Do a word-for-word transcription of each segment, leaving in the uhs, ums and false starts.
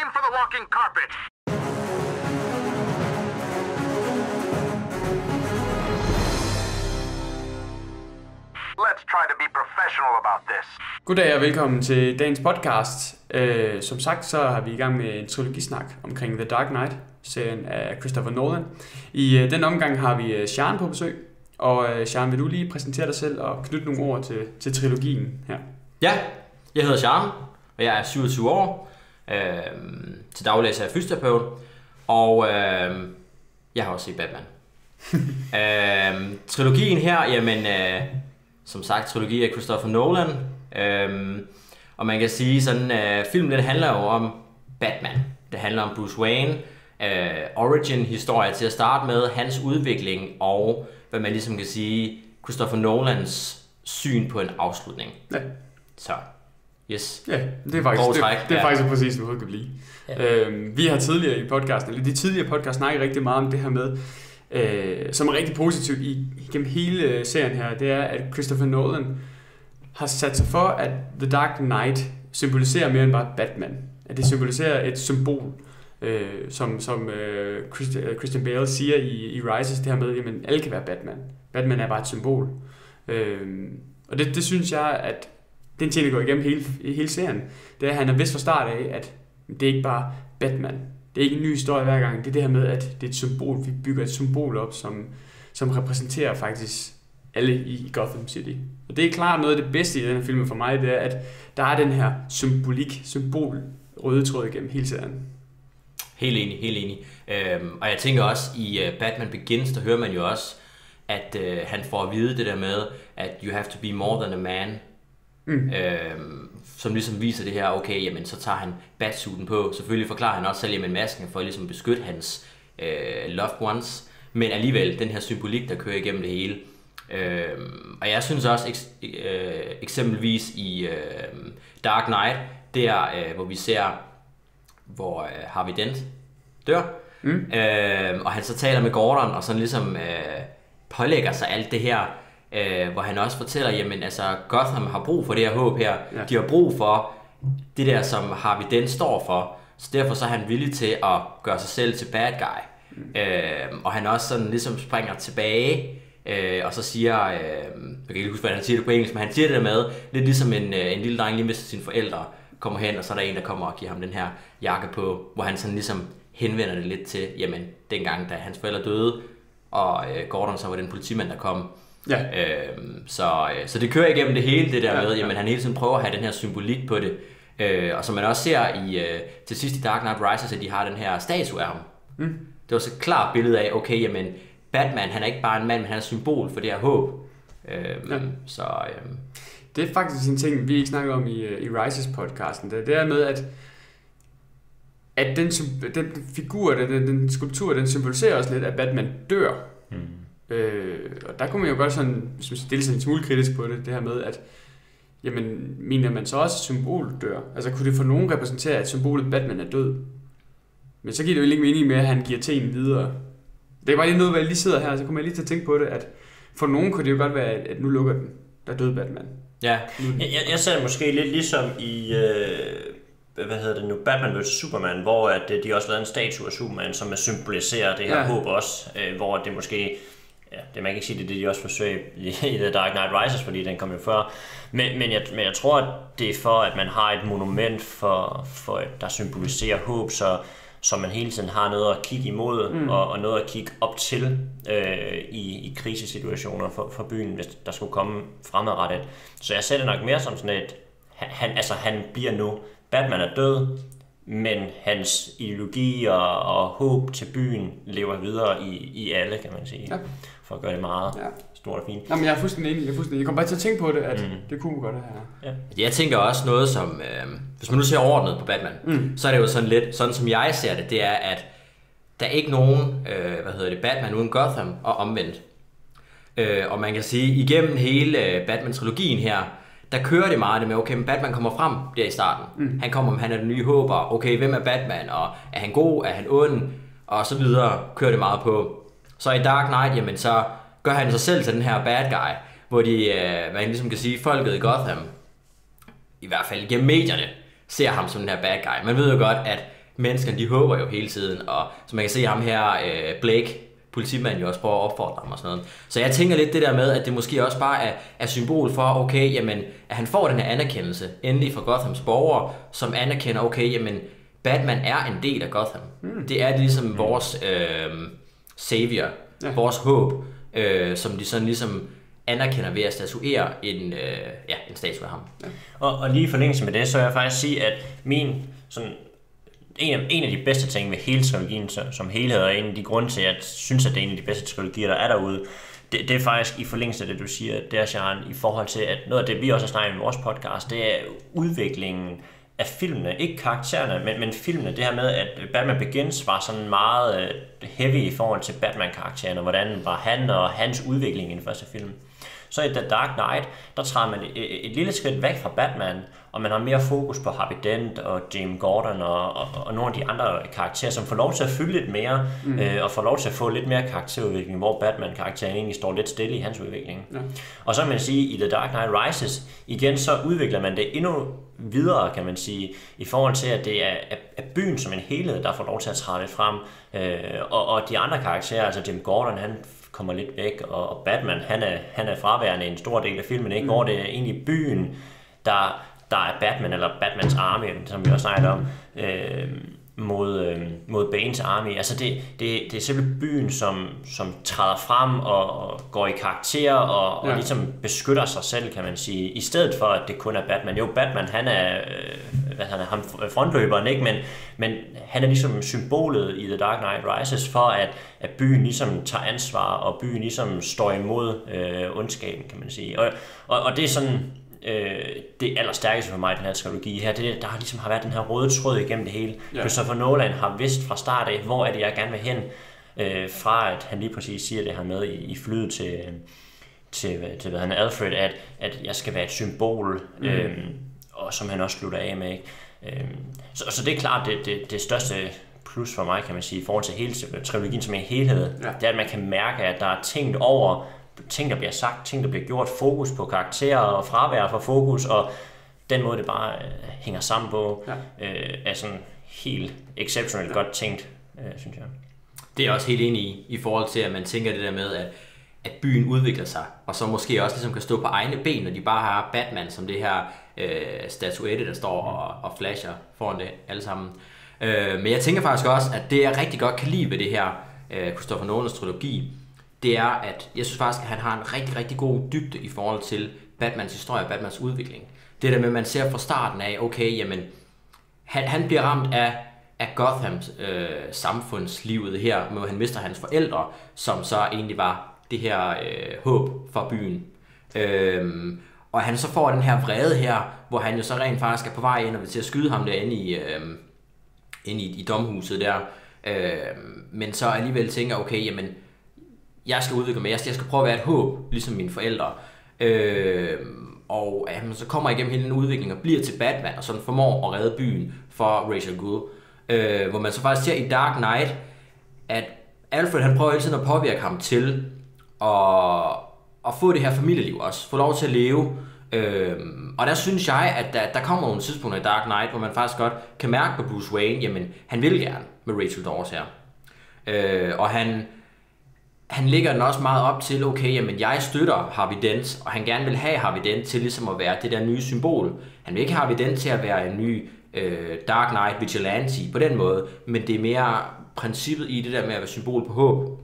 for the walking carpet. Let's try to be professional about this. Goddag og velkommen til dagens podcast. Uh, som sagt, så har vi i gang med en trilogisnak omkring The Dark Knight, serien af Christopher Nolan. I uh, den omgang har vi uh, Sean på besøg. Og uh, Sean, vil du lige præsentere dig selv og knytte nogle ord til, til trilogien her? Ja, jeg hedder Sean, og jeg er syvogtyve år. Uh, til daglig er jeg fysioterapeut, og uh, jeg har også set Batman. uh, trilogien her, jamen... Uh, Som sagt, trilogi af Christopher Nolan, øhm, og man kan sige sådan, øh, filmen den handler jo om Batman. Det handler om Bruce Wayne, øh, origin-historie til at starte med, hans udvikling og, hvad man ligesom kan sige, Christopher Nolans syn på en afslutning. Ja. Så, yes. Ja, det er faktisk, det, det er ja. faktisk præcis, hvad det kan blive. Ja. Øhm, vi har tidligere i podcasten, eller de tidligere podcast snakket rigtig meget om det her med, Øh, som er rigtig positivt i, gennem hele serien her, det er, at Christopher Nolan har sat sig for, at The Dark Knight symboliserer mere end bare Batman. At det symboliserer et symbol, øh, som, som øh, Christian Bale siger i, i Rises, det her med, at alle kan være Batman. Batman er bare et symbol. Øh, og det, det synes jeg, at den ting, der går igennem hele, hele serien, det er, at han har vidst fra start af, at det er ikke bare Batman. Det er ikke en ny historie hver gang. Det er det her med, at det er et symbol. Vi bygger et symbol op, som, som repræsenterer faktisk alle i Gotham City. Og det er klart noget af det bedste i den her film for mig, det er, at der er den her symbolik, symbol, røde tråd igennem hele serien. Helt enig, helt enig. Øhm, og jeg tænker også, i uh, Batman Begins, der hører man jo også, at uh, han får at vide det der med, at you have to be more than a man. Mm. Øhm, som ligesom viser det her, okay, jamen så tager han batsuiten på. Selvfølgelig forklarer han også selv, jamen masken for at ligesom beskytte hans øh, loved ones, men alligevel den her symbolik, der kører igennem det hele. Øhm, og jeg synes også eks- øh, eksempelvis i øh, Dark Knight, der øh, hvor vi ser, hvor øh, Harvey Dent dør, mm. øh, og han så taler med Gordon, og sådan ligesom øh, pålægger sig alt det her, Uh, hvor han også fortæller, jamen altså Gotham har brug for det her håb her. Ja. De har brug for det der, som Harvey Dent står for. Så derfor så er han villig til at gøre sig selv til bad guy. Mm. Uh, og han også sådan ligesom springer tilbage, uh, og så siger, uh, jeg kan ikke huske, hvordan han siger det på engelsk, men han siger det der med, lidt ligesom en, uh, en lille dreng lige mister sine forældre, kommer hen, og så er der en, der kommer og giver ham den her jakke på, hvor han sådan ligesom henvender det lidt til, jamen dengang, da hans forældre døde, og uh, Gordon så var den politimand, der kom. Ja. Øhm, så, så det kører igennem det hele, det der ja, med, jamen han hele tiden prøver at have den her symbolik på det, øh, og som man også ser i, øh, til sidst i Dark Knight Rises, at de har den her statue af ham. Mm. Det var så et klart billede af, okay, jamen Batman, han er ikke bare en mand, men han er et symbol for det her håb. Øhm, ja. Så, øhm. Det er faktisk en ting, vi ikke snakker om i, i Rises podcasten, det, det er med, at at den, den figur, den, den skulptur, den symboliserer også lidt, at Batman dør. Mm. Øh, og der kunne man jo godt sådan, hvis man stille sig en smule kritisk på det, det her med, at jamen, mener man så også, at symbol dør? Altså kunne det for nogen repræsentere, at symbolet Batman er død? Men så giver det jo ikke mening med, at han giver tenen videre. Det er bare lige noget, hvor jeg lige sidder her, så kommer jeg lige til at tænke på det, at for nogen kunne det jo godt være, at nu lukker den, der døde Batman. Ja, jeg, jeg ser det måske lidt ligesom i, øh, hvad hedder det nu, Batman versus. Superman, hvor at de også lavede en statue af Superman, som symboliserer det her ja. håb også, øh, hvor det måske... Ja, det man kan ikke sige, det er det, de også forsøger i, i The Dark Knight Rises, fordi den kom jo før. Men, men, jeg, men jeg tror, at det er for, at man har et monument, for, for, der symboliserer håb, så, så man hele tiden har noget at kigge imod, mm. og, og noget at kigge op til øh, i, i krisesituationer for, for byen, hvis der skulle komme fremadrettet. Så jeg ser det nok mere som sådan et, han, altså han bliver nu, Batman er død, men hans ideologi og, og håb til byen lever videre i, i alle, kan man sige. Ja. For at gøre det meget ja. stort og fint. Jamen, jeg er fuldstændig enig. Jeg, er fuldstændig... jeg kommer bare til at tænke på det, at mm. det kunne godt det her. Ja. Jeg tænker også noget som, øh, hvis man nu ser overordnet på Batman, mm. så er det jo sådan lidt, sådan som jeg ser det, det er, at der er ikke nogen, øh, hvad hedder det, Batman uden Gotham og omvendt. Øh, og man kan sige, igennem hele Batman-trilogien her, der kører det meget det med, okay, men Batman kommer frem der i starten. Mm. Han kommer, han er den nye håber. Okay, hvem er Batman? Og er han god? Er han ond? Og så videre kører det meget på. Så i Dark Knight, jamen så gør han sig selv til den her bad guy, hvor de, øh, hvad man ligesom kan sige, folket i Gotham, i hvert fald gennem medierne, ser ham som den her bad guy. Man ved jo godt, at menneskerne, de håber jo hele tiden, og som man kan se ham her, øh, Blake, politimanden jo også prøver at opfordre ham og sådan noget. Så jeg tænker lidt det der med, at det måske også bare er, er symbol for, okay, jamen, at han får den her anerkendelse, endelig fra Gothams borgere, som anerkender, okay, jamen, Batman er en del af Gotham. Mm. Det er ligesom mm. vores øh, savior, ja. vores håb, øh, som de sådan ligesom anerkender ved at statuere en, øh, ja, en statue af ham. Ja. Og, og lige i forlængelse med det, så vil jeg faktisk sige, at min sådan, en, af, en af de bedste ting ved hele trilogien som helhed, og en af de grunde til, at jeg synes, at det er en af de bedste trilogier, der er derude, det, det er faktisk i forlængelse af det, du siger, der, Sharon, i forhold til, at noget af det, vi også har snakket i vores podcast, det er udviklingen af filmene, ikke karaktererne, men, men filmene, det her med, at Batman Begins var sådan meget heavy i forhold til Batman-karakteren, og hvordan var han og hans udvikling i den første film. Så i The Dark Knight, der træder man et, et lille skridt væk fra Batman, og man har mere fokus på Harvey Dent og James Gordon og, og, og nogle af de andre karakterer, som får lov til at fylde lidt mere, mm. øh, og får lov til at få lidt mere karakterudvikling, hvor Batman-karakteren egentlig står lidt stille i hans udvikling. Ja. Og så kan man sige, i The Dark Knight Rises, igen så udvikler man det endnu videre, kan man sige, i forhold til, at det er, er byen som en helhed, der får lov til at træde lidt frem, øh, og, og de andre karakterer, altså James Gordon, han kommer lidt væk, og Batman, han er, han er fraværende i en stor del af filmen, ikke? Mm. Hvor det er egentlig byen, der, der er Batman, eller Batmans army, som vi også snakkede om, øh, mod, øh, mod Banes army. Altså det, det, det er simpelthen byen, som, som træder frem og, og går i karakter og, ja. og ligesom beskytter sig selv, kan man sige, i stedet for, at det kun er Batman. Jo, Batman, han er, øh, hvad han er ham frontløberen, ikke? Men, men han er ligesom symbolet i The Dark Knight Rises for, at, at byen ligesom tager ansvar, og byen ligesom står imod øh, ondskaben, kan man sige. Og, og, og det er sådan... Øh, det allerstærkeste for mig i den her trilogi her, det der har ligesom har været den her røde tråd igennem det hele. Ja. Christopher Nolan har vidst fra start af, hvor er det jeg gerne vil hen, øh, fra at han lige præcis siger det her med i, i flyet til til, til hvad han Alfred, at, at jeg skal være et symbol, mm. øh, og som han også slutter af med, ikke? Øh, så, så det er klart det, det, det største plus for mig, kan man sige, i forhold til hele trilogien som en helhed, ja. Det er, at man kan mærke, at der er tænkt over ting, der bliver sagt, ting, der bliver gjort, fokus på karakterer og fravær for fokus, og den måde, det bare øh, hænger sammen på, ja. øh, er sådan helt exceptionelt ja. godt tænkt, øh, synes jeg. Det er jeg også helt enig i, i forhold til, at man tænker det der med, at, at byen udvikler sig, og så måske også ligesom kan stå på egne ben, når de bare har Batman som det her øh, statuette, der står og, og flasher foran det alle sammen. Øh, men jeg tænker faktisk også, at det jeg rigtig godt kan lide ved det her øh, Christopher Nolans trilogi, det er, at jeg synes faktisk, at han har en rigtig, rigtig god dybde i forhold til Batmans historie og Batmans udvikling. Det der med, at man ser fra starten af, okay, jamen, han, han bliver ramt af, af Gothams øh, samfundslivet her, hvor han mister hans forældre, som så egentlig var det her øh, håb for byen. Øhm, og han så får den her vrede her, hvor han jo så rent faktisk er på vej ind og vil til at skyde ham derinde i, øh, inde i, i domhuset der. Øh, men så alligevel tænker, okay, jamen, jeg skal udvikle mig, jeg skal prøve at være et håb, ligesom mine forældre. Øh, og jamen, så kommer igennem hele den udvikling og bliver til Batman, og sådan formår at redde byen for Ra's al Ghul. Øh, hvor man så faktisk ser i Dark Knight, at Alfred han prøver hele tiden at påvirke ham til at, at få det her familieliv også, få lov til at leve. Øh, og der synes jeg, at der, der kommer nogle tidspunkter i Dark Knight, hvor man faktisk godt kan mærke på Bruce Wayne, jamen han vil gerne med Rachel Dawes her. Øh, og han... Han lægger den også meget op til, okay, jamen jeg støtter Harvey Dent, og han gerne vil have Harvey Dent til ligesom at være det der nye symbol. Han vil ikke have Harvey Dent til at være en ny øh, Dark Knight vigilante på den måde, men det er mere princippet i det der med at være symbol på håb.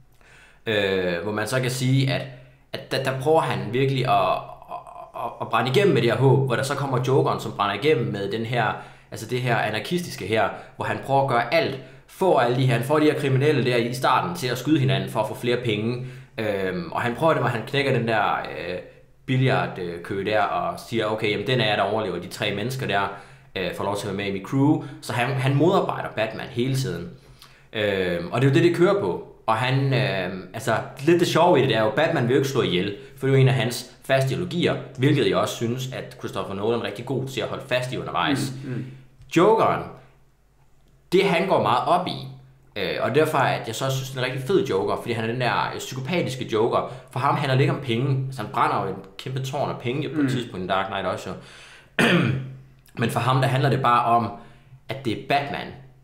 Øh, hvor man så kan sige, at, at der, der prøver han virkelig at, at, at brænde igennem med det her håb, hvor der så kommer Jokeren, som brænder igennem med den her, altså det her anarkistiske her, hvor han prøver at gøre alt, får alle de her, han får de her kriminelle der i starten til at skyde hinanden for at få flere penge. Øhm, og han prøver det, hvor han knækker den der øh, billiardkø der og siger, okay, jamen den er jeg, der overlever. De tre mennesker der øh, får lov til at være med i mit crew. Så han, han modarbejder Batman hele tiden. Øhm, og det er jo det, det kører på. Og han, øh, altså lidt det sjove i det, det er jo, Batman vil jo ikke slå ihjel, for det er jo en af hans faste ideologier, hvilket jeg også synes, at Christopher Nolan er rigtig god til at holde fast i undervejs. Mm, mm. Jokeren, det han går meget op i, øh, og derfor at jeg så synes, det er en rigtig fed Joker, fordi han er den der psykopatiske Joker. For ham handler det ikke om penge, så han brænder jo en kæmpe tårn af penge på et mm. tidspunkt i Dark Knight også. Men for ham, der handler det bare om, at det er Batman, der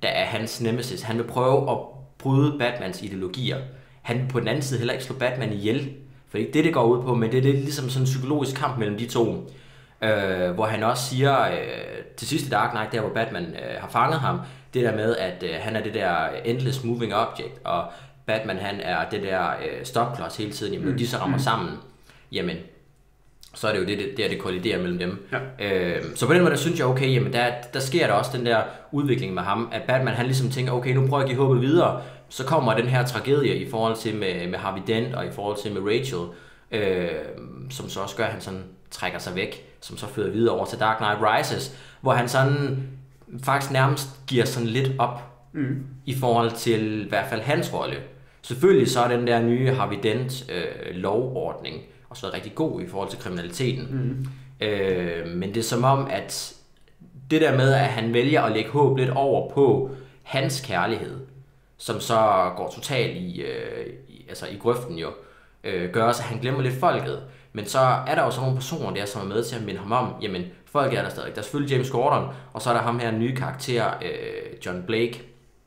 der er hans nemesis. Han vil prøve at bryde Batmans ideologier. Han vil på den anden side heller ikke slå Batman ihjel. For det er det, det går ud på, men det er det, ligesom sådan en psykologisk kamp mellem de to. Øh, hvor han også siger øh, til sidste Dark Knight, der hvor Batman øh, har fanget ham, det der med, at øh, han er det der endless moving object, og Batman han er det der øh, stopklods hele tiden. Jamen, når de så rammer sammen, jamen, så er det jo det, det der det kolliderer mellem dem. Ja. Øh, så på den måde, der synes jeg, okay, jamen, der, der sker der også den der udvikling med ham, at Batman han ligesom tænker, okay, nu prøver jeg at give håbet videre, så kommer den her tragedie i forhold til med, med Harvey Dent, og i forhold til med Rachel, øh, som så også gør, at han sådan trækker sig væk, som så fører videre over til Dark Knight Rises, hvor han sådan faktisk nærmest giver sådan lidt op mm. i forhold til i hvert fald hans rolle. Selvfølgelig så er den der nye Harvey Dent øh, lovordning også været rigtig god i forhold til kriminaliteten. Mm. Øh, men det er som om, at det der med, at han vælger at lægge håb lidt over på hans kærlighed, som så går totalt i, øh, i, altså i grøften jo, øh, gør også, at han glemmer lidt folket. Men så er der jo så nogle personer der, som er med til at minde ham om, jamen, folket er der stadig. Der er selvfølgelig James Gordon, og så er der ham her nye karakter, øh, John Blake,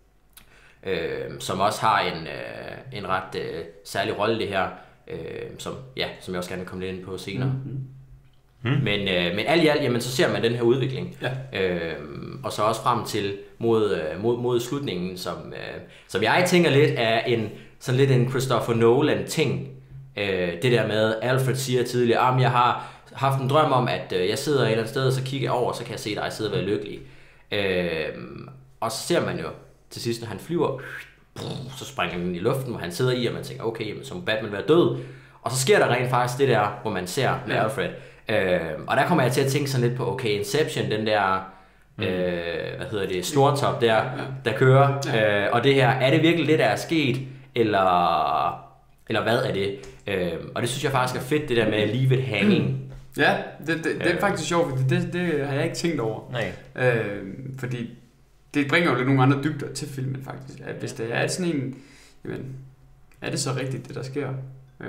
øh, som også har en, øh, en ret øh, særlig rolle det her, øh, som, ja, som jeg også gerne vil komme lidt ind på senere. Mm-hmm. Hmm. Men, øh, men alt i alt, jamen, så ser man den her udvikling. Ja. Øh, og så også frem til mod, mod, mod slutningen, som, øh, som jeg tænker lidt er en, sådan lidt en Christopher Nolan ting. Øh, det der med, Alfred siger tidligere, at jeg har haft en drøm om, at øh, jeg sidder et eller andet sted, og så kigger jeg over, og så kan jeg se dig sidde og være lykkelig. Øh, og så ser man jo til sidst, når han flyver, så springer han i luften, hvor han sidder i, og man tænker, okay, så må Batman være død. Og så sker der rent faktisk det der, hvor man ser med Alfred. Øh, og der kommer jeg til at tænke sådan lidt på, okay, Inception, den der, mm. øh, hvad hedder det, snortop der, ja. der kører. Ja. Øh, og det her, er det virkelig det, der er sket, eller... Eller hvad er det? Øh, og det synes jeg faktisk er fedt, det der med leave it hanging. Ja, det, det, det er faktisk sjovt, fordi det, det har jeg ikke tænkt over. Nej. Øh, fordi det bringer jo lidt nogle andre dybder til filmen faktisk. At hvis det er sådan en, jamen, er det så rigtigt, det der sker? Øh,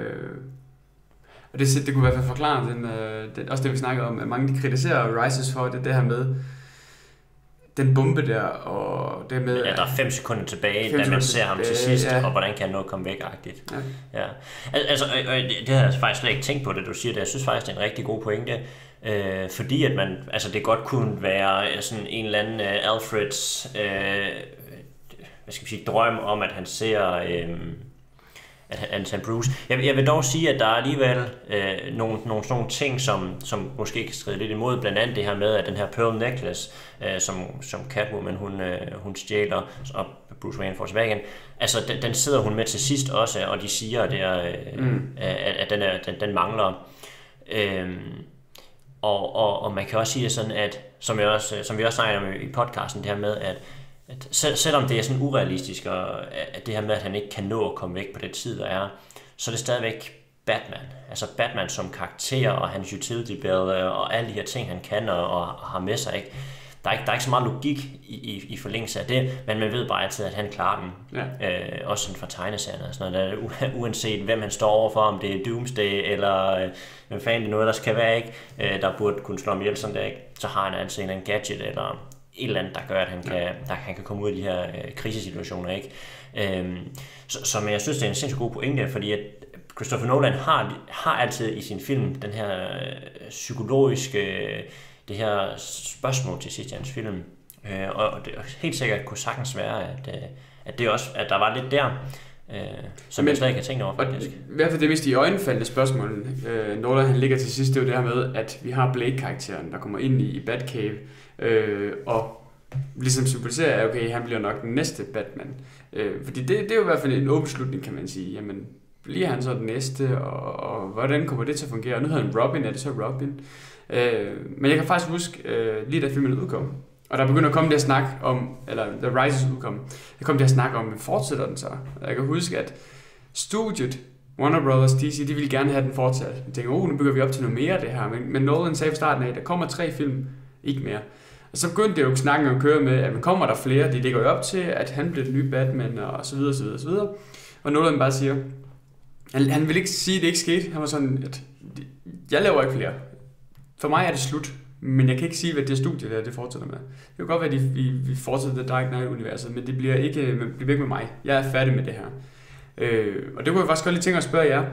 og det, det kunne i hvert fald forklare den, øh, det, også det vi snakkede om, at mange de kritiserer Rises for det, det her med den bombe der, og det med... Ja, der er fem sekunder tilbage, da man ser ham tilbage, til sidst, ja. Og hvordan kan han nå at komme væk-agtigt. Ja. Ja. Altså, og det, det har jeg faktisk slet ikke tænkt på, det du siger det. Jeg synes faktisk, det er en rigtig god pointe, øh, fordi at man, altså det godt kunne være sådan en eller anden uh, Alfreds, øh, hvad skal man sige, drøm om, at han ser... Øh, at han ser Bruce. Jeg, jeg vil dog sige, at der er alligevel øh, nogle, nogle sådan nogle ting, som, som måske kan skride lidt imod, blandt andet det her med, at den her Pearl Necklace, øh, som, som Catwoman hun, øh, hun stjæler, og Bruce Wayne får tilbage igen, altså den, den sidder hun med til sidst også, og de siger, der, øh, mm. at, at den, er, den, den mangler. Øh, og, og, og man kan også sige det sådan, at som, jeg også, som vi også snakker om i podcasten, det her med, at At sel- selvom det er sådan urealistisk, og at det her med, at han ikke kan nå at komme væk på det tid, der er, så er det stadigvæk Batman. Altså Batman som karakter, og hans utility belt, og alle de her ting, han kan og, og har med sig. Ikke? Der, er ikke, der er ikke så meget logik i, i, i forlængelse af det, men man ved bare altid, at han klarer den. Ja. Øh, også sådan fra tegneserierne og sådan noget. Uanset hvem han står overfor, om det er Doomsday, eller øh, hvem fanden det er noget, der skal være, ikke? Øh, der burde kunne slå ham ihjel sådan der, ikke? Så har han altså en eller anden gadget, eller... et eller andet, der gør, at han kan, der, han kan komme ud af de her øh, krisesituationer, ikke? Øhm, så, så men jeg synes, det er en sindssygt god pointe, fordi at Christopher Nolan har, har altid i sin film den her øh, psykologiske, øh, det her spørgsmål til sidst i hans film. Øh, og, og det helt sikkert kunne sagtens være, at, øh, at, det også, at der var lidt der, øh, som men, jeg slet ikke har tænkt over, faktisk. I hvert fald det mest i øjenfaldende spørgsmål, øh, Nolan han ligger til sidst, det er jo det her med, at vi har Blake-karakteren, der kommer ind i, i Batcave, Øh, og ligesom symboliserer, at okay, han bliver nok den næste Batman. Øh, fordi det, det er jo i hvert fald en åben slutning, kan man sige. Jamen, bliver han så den næste, og, og hvordan kommer det til at fungere? Og nu hedder han Robin, er det så Robin? Øh, men jeg kan faktisk huske, øh, lige da filmen udkom, og der begynder at komme det at snakke om, eller The Rises udkom, der kom det at snakke om, fortsætter den så? Jeg kan huske, at studiet, Warner Brothers, D C, de ville gerne have den fortsat. Jeg tænker, oh, nu bygger vi op til noget mere af det her. Men, men Nolan sagde fra starten af, at der kommer tre film, ikke mere. Og så begyndte det jo snakken at køre med, at kommer der flere, de ligger jo op til, at han bliver den nye Batman, og så videre, så videre, så videre. Og Nolan bare siger, han, han vil ikke sige, at det ikke skete. Han var sådan, at jeg laver ikke flere. For mig er det slut. Men jeg kan ikke sige, hvad det studie der, det fortsætter med. Det kan godt være, at vi, vi fortsætter The Dark Knight-universet, men det bliver ikke, det bliver ikke med mig. Jeg er færdig med det her. Øh, og det kunne jeg faktisk godt lige tænke at spørge jer.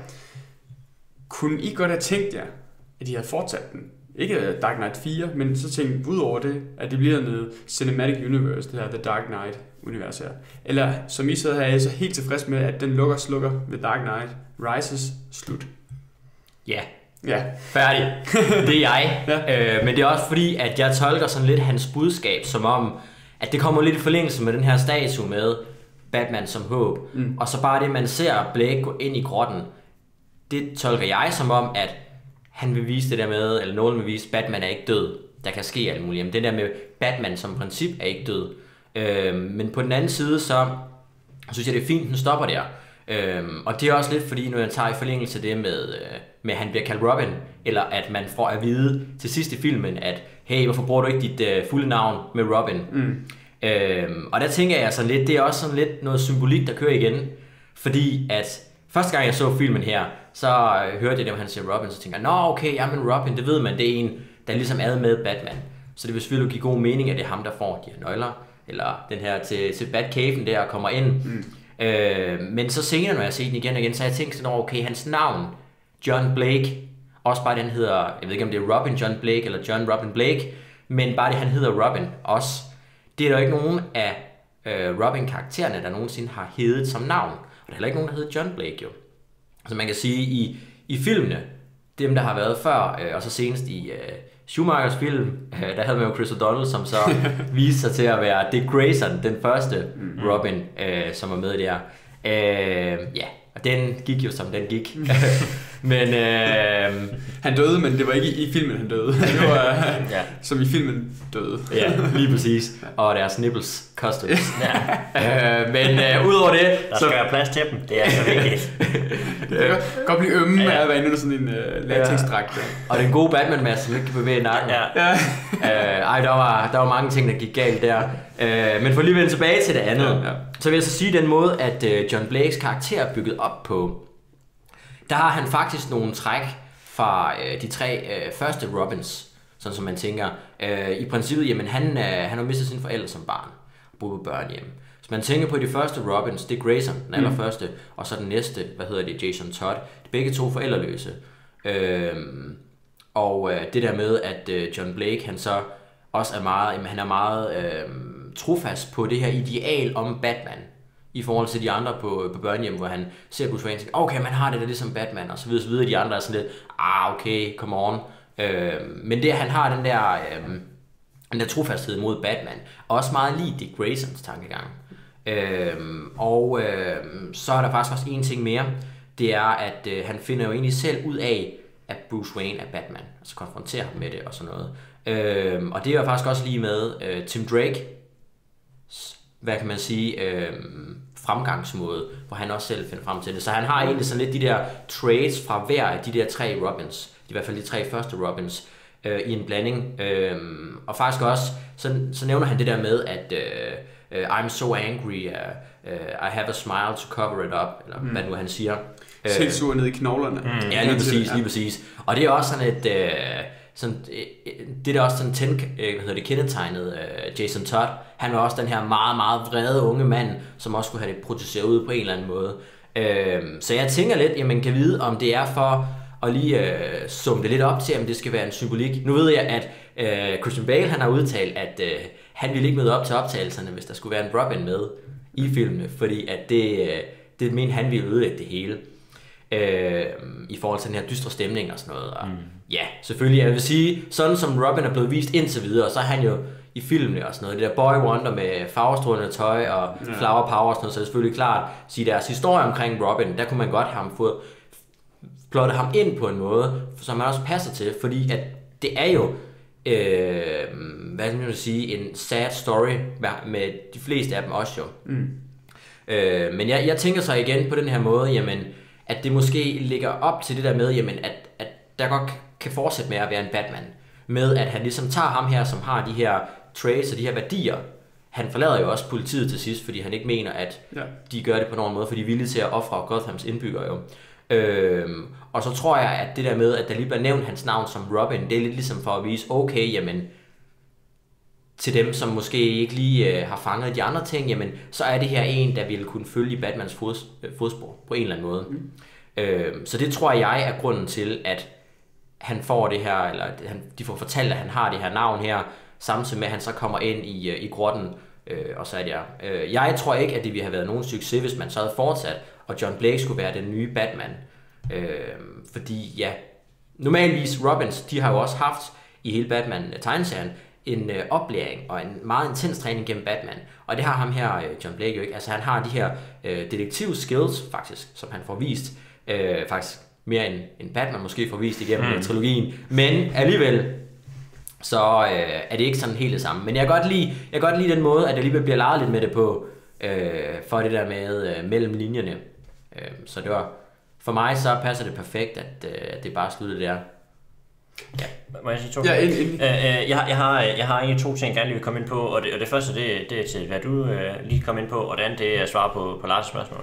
Kunne I godt have tænkt jer, at I havde fortsat den? Ikke Dark Knight fire, men så tænkte ud over det, at det bliver noget Cinematic Universe, det her The Dark Knight-univers her. Eller som I sidder her, er I så helt tilfreds med, at den lukker slukker ved Dark Knight Rises slut? Ja. Ja. Færdig. Det er jeg. Ja. Øh, men det er også fordi, at jeg tolker sådan lidt hans budskab, som om, at det kommer lidt i forlængelse med den her statue med Batman som håb. Mm. Og så bare det, man ser Blake gå ind i grotten, det tolker jeg som om, at han vil vise det der med, eller nogen vil vise, at Batman er ikke død. Der kan ske alt muligt. Jamen, det der med Batman som princip er ikke død. Øh, men på den anden side, så synes jeg, det er fint, den stopper der. Øh, og det er også lidt fordi, når jeg tager i forlængelse det med, øh, med at han bliver kaldt Robin, eller at man får at vide til sidst i filmen, at hey, hvorfor bruger du ikke dit øh, fulde navn med Robin? Mm. Øh, og der tænker jeg sådan lidt, det er også sådan lidt noget symbolik, der kører igen. Fordi at første gang jeg så filmen her, så øh, hørte jeg det, når han siger Robin, så tænker jeg, nå okay, jamen Robin, det ved man, det er en, der ligesom er med Batman. Så det vil selvfølgelig give god mening, at det er ham, der får de her nøgler, eller den her til, til Batcaven der, kommer ind. Mm. Øh, men så senere, når jeg ser den igen og igen, så har jeg tænkt sådan, okay, hans navn, John Blake, også bare den hedder, jeg ved ikke om det er Robin John Blake, eller John Robin Blake, men bare det, han hedder Robin også. Det er der ikke nogen af øh, Robin-karaktererne, der nogensinde har heddet som navn. Og der er heller ikke nogen, der hedder John Blake jo. Så man kan sige, i, i filmene, dem der har været før, øh, og så senest i øh, Schumachers film, øh, der havde man jo Chris O'Donnell, som så viste sig til at være Dick Grayson, den første mm-hmm. Robin, øh, som var med der. Øh, ja, og den gik jo som den gik. Men øh, han døde, men det var ikke i filmen, han døde. Det var ja. Som i filmen døde. Ja, lige præcis. Og deres nipples customs. Ja. øh, men øh, udover det... Der skal så... være plads til dem. Det er så vigtigt. Det kan godt blive ømme ja. Af at være inde under sådan en uh, latexdragt. Ja. Og den gode Batman-masse, som ikke kan bevæge nakken. Ja. Ja. øh, ej, der var, der var mange ting, der gik galt der. Øh, men for lige at vende tilbage til det andet, ja, ja. Så vil jeg så sige den måde, at uh, John Blakes karakter er bygget op på. Der har han faktisk nogle træk fra øh, de tre øh, første Robins, sådan som man tænker. Øh, I princippet, jamen han, øh, han har mistet sine forældre som barn, og boede på børnehjem. Så man tænker på de første Robins, det er Grayson, den allerførste, mm. og så den næste, hvad hedder det, Jason Todd. De er begge to forældreløse. Øh, og øh, det der med, at øh, John Blake, han så også er meget, jamen, han er meget øh, trofast på det her ideal om Batman. I forhold til de andre på, på børnehjem, hvor han ser Bruce Wayne og tænker, okay, man har det der ligesom Batman, og så videre, så videre. De andre er sådan lidt, ah, okay, come on. Øh, men det, han har den der, øh, den der trofasthed mod Batman, og også meget lige Dick Graysons tankegang. Øh, og øh, så er der faktisk også en ting mere, det er, at øh, han finder jo egentlig selv ud af, at Bruce Wayne er Batman, altså konfronterer ham med det og sådan noget. Øh, og det er jo faktisk også lige med øh, Tim Drake, hvad kan man sige, øh, fremgangsmåde, hvor han også selv finder frem til det. Så han har egentlig sådan lidt de der traits fra hver af de der tre Robins, i hvert fald de tre første Robins, øh, i en blanding. Øh, og faktisk også, så, så nævner han det der med, at øh, I'm so angry, uh, uh, I have a smile to cover it up, eller mm. hvad nu han siger. Selv sur ned i knoglerne. Mm. Ja, lige præcis, lige præcis. Og det er også sådan et... Øh, sådan, det er også sådan ten, hvad hedder det, kendetegnet uh, Jason Todd. Han var også den her meget, meget vrede unge mand, som også skulle have det protesteret ud på en eller anden måde. Uh, så jeg tænker lidt, at man kan vide, om det er for at lige uh, summe det lidt op til, om det skal være en symbolik. Nu ved jeg, at uh, Christian Bale han har udtalt, at uh, han ville ikke møde op til optagelserne, hvis der skulle være en Robin med i filmene, fordi at det, uh, det mener han ville ødelægge det hele. Øh, i forhold til den her dystre stemning og sådan noget. Og mm. ja, selvfølgelig, jeg vil sige, sådan som Robin er blevet vist indtil videre, så er han jo i filmene og sådan noget, det der Boy Wonder med farvestrålende tøj og ja. Flower Power og sådan noget, så er det selvfølgelig klart, at sige deres historie omkring Robin, der kunne man godt have fået plottet ham ind på en måde, som man også passer til, fordi at det er jo øh, hvad skal man sige, en sad story med de fleste af dem også jo. Mm. Øh, men jeg, jeg tænker så igen på den her måde, jamen at det måske ligger op til det der med, jamen, at, at der godt kan fortsætte med at være en Batman. Med at han ligesom tager ham her, som har de her traits og de her værdier. Han forlader jo også politiet til sidst, fordi han ikke mener, at ja. de gør det på nogen måde, for de er villige til at ofre Gothams indbyggere jo. Øhm, og så tror jeg, at det der med, at der lige bliver nævnt hans navn som Robin, det er lidt ligesom for at vise, okay, jamen, til dem, som måske ikke lige øh, har fanget de andre ting, jamen, så er det her en, der ville kunne følge i Batmans fod, øh, fodspor på en eller anden måde. Mm. Øhm, så det tror jeg er grunden til, at han får det her, eller han, de får fortalt, at han har det her navn her, samtidig med, at han så kommer ind i, i grotten, øh, og så er det her. Øh, jeg tror ikke, at det ville have været nogen succes, hvis man så havde fortsat, og John Blake skulle være den nye Batman. Øh, fordi, ja, normalvis Robins, de har jo også haft i hele Batman-tegneserien en øh, oplæring og en meget intens træning gennem Batman. Og det har ham her, øh, John Blake jo ikke. Altså, han har de her øh, detektiv skills, faktisk, som han får vist. Øh, faktisk mere end, end Batman måske får vist igennem mm. trilogien. Men alligevel, så øh, er det ikke sådan helt det samme. Men jeg kan godt lide, jeg kan godt lide den måde, at jeg alligevel bliver leget lidt med det på, øh, for det der med øh, mellem linjerne. Øh, så det var, for mig så passer det perfekt, at, øh, at det bare sluttede der. Ja, må jeg sige to ja, ting? Øh, øh, jeg, jeg, har, jeg har egentlig to ting, jeg gerne lige vil komme ind på, og det, og det første, det, det er til, hvad du øh, lige kom ind på, og det andet, det er at svare på, på Lars' spørgsmål.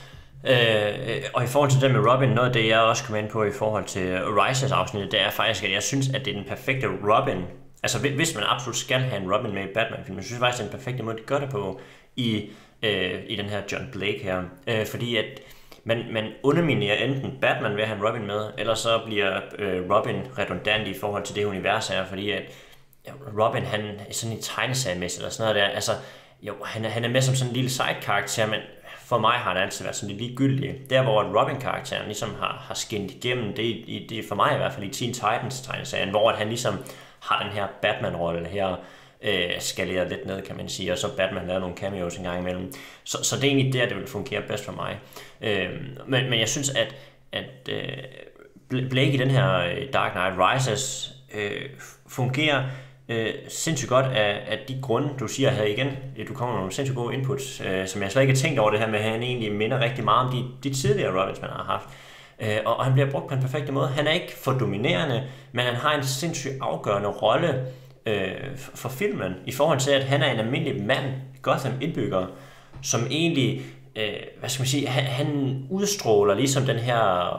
Øh, og i forhold til det med Robin, noget af det, jeg også kom ind på i forhold til Rises afsnit, det er faktisk, at jeg synes, at det er den perfekte Robin. Altså, hvis man absolut skal have en Robin med i Batman-film, jeg synes faktisk, det er den perfekte måde, de gør det på i, øh, i den her John Blake her. Øh, fordi at Man, man underminerer enten Batman ved at have en Robin med, eller så bliver øh, Robin redundant i forhold til det univers her, fordi at ja, Robin, han er sådan en tegneseriemæssigt eller sådan noget der, altså, jo, han er, han er med som sådan en lille side-karakter, men for mig har han altid været sådan lidt ligegyldig. Der hvor Robin-karakteren ligesom har, har skinnet igennem, det, i, det er for mig i hvert fald i Teen Titans tegneserien, hvor han ligesom har den her Batman-rolle her, øh, skaleret lidt ned, kan man sige, og så Batman laver nogle cameos en gang imellem. Så, så det er egentlig der, det vil fungere bedst for mig. Øh, men, men jeg synes, at, at øh, Blake i den her Dark Knight Rises øh, fungerer øh, sindssygt godt af, af de grunde, du siger her igen. Du kommer med nogle sindssygt gode inputs, øh, som jeg slet ikke har tænkt over det her med, at han egentlig minder rigtig meget om de, de tidligere Robins, man har haft. Øh, og, og han bliver brugt på en perfekt måde. Han er ikke for dominerende, men han har en sindssygt afgørende rolle øh, for filmen, i forhold til, at han er en almindelig mand, Gotham-indbygger, som egentlig, øh, hvad skal man sige, han, han udstråler ligesom den her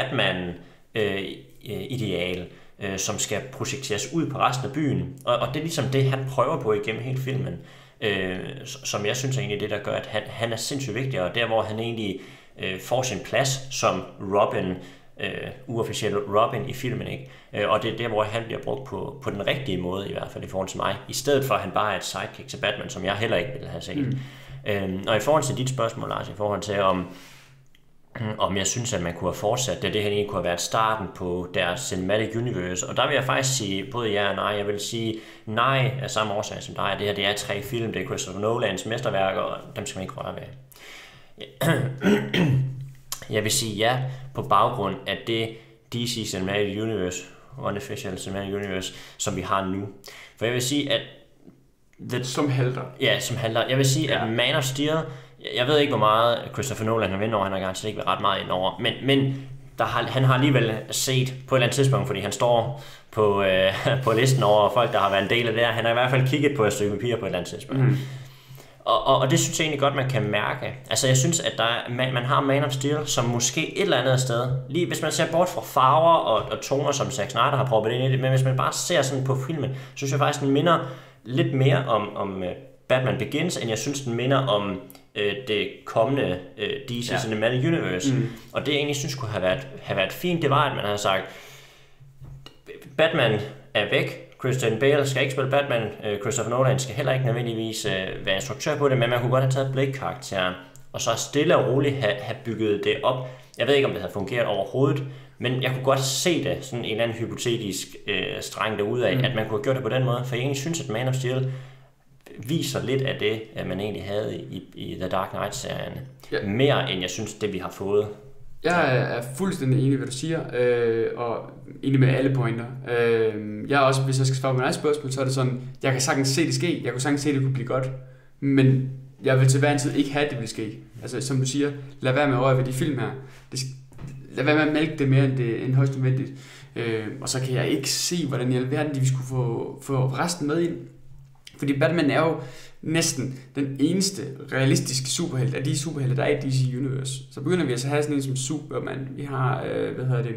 Batman-ideal, øh, øh, som skal projekteres ud på resten af byen. Og, og det er ligesom det, han prøver på igennem hele filmen, øh, som jeg synes er egentlig det, der gør, at han, han er sindssygt vigtig, og der, hvor han egentlig øh, får sin plads som Robin, øh, uofficiel Robin i filmen, ikke? Øh, og det er der, hvor han bliver brugt på, på den rigtige måde, i hvert fald i forhold til mig, i stedet for, at han bare er et sidekick til Batman, som jeg heller ikke ville have set. Mm. Øhm, og i forhold til dit spørgsmål, Lars, i forhold til om, om jeg synes, at man kunne have fortsat det, det her egentlig kunne have været starten på deres Cinematic Universe, og der vil jeg faktisk sige både ja og nej. Jeg vil sige nej af samme årsag som dig. Det her, det er tre film, det er Christopher Nolans mesterværker, og dem skal man ikke røre ved. Jeg vil sige ja på baggrund af det D C Cinematic Universe, Unofficial Cinematic Universe, som vi har nu. For jeg vil sige, at The, som halter. Ja, som halter. Jeg vil sige, ja. At Man of Steel, jeg ved ikke, hvor meget Christopher Nolan har vendt over, han har garanteret ikke været ret meget ind over, men, men der har, han har alligevel set på et eller andet tidspunkt, fordi han står på, øh, på listen over folk, der har været en del af det her, han har i hvert fald kigget på et stykke papir på et eller andet tidspunkt. Mm. Og, og, og det synes jeg egentlig godt, man kan mærke. Altså jeg synes, at der er, man, man har Man of Steel, som måske et eller andet sted, lige hvis man ser bort fra farver og, og toner, som Zack Snyder har proppet ind i det, men hvis man bare ser sådan på filmen, så synes jeg faktisk, den minder lidt mere om, om Batman Begins, end jeg synes, den minder om øh, det kommende øh, D C ja. Cinematic Universe. Mm. Og det jeg egentlig synes kunne have været, have været fint, det var, at man havde sagt, Batman er væk, Christian Bale skal ikke spille Batman, øh, Christopher Nolan skal heller ikke nødvendigvis øh, være instruktør på det, men man kunne godt have taget Blake-karakteren, og så stille og roligt have, have bygget det op. Jeg ved ikke, om det havde fungeret overhovedet, men jeg kunne godt se det, sådan en eller anden hypotetisk øh, streng derude af, mm. at man kunne have gjort det på den måde, for jeg egentlig synes, at Man of Steel viser lidt af det, at man egentlig havde i, i The Dark Knight-serien. Ja. Mere end jeg synes, det vi har fået. Jeg er fuldstændig enig i, hvad du siger, øh, og enig med alle pointer. Øh, jeg er også, hvis jeg skal svare på et spørgsmål, så er det sådan, jeg kan sagtens se det ske, jeg kan sagtens se, det kunne blive godt, men jeg vil til hver en tid ikke have, at det vil ske. Altså, som du siger, lad være med at røre ved de film her. Det, lad være med at mælke det mere, end, det, end højst nødvendigt. Øh, og så kan jeg ikke se, hvordan i alverden de vi skulle få, få resten med ind. Fordi Batman er jo, næsten den eneste realistiske superhelt af de superhelte, der er i D C Universe. Så begynder vi altså at have sådan en som Superman. Vi har, øh, hvad hedder det,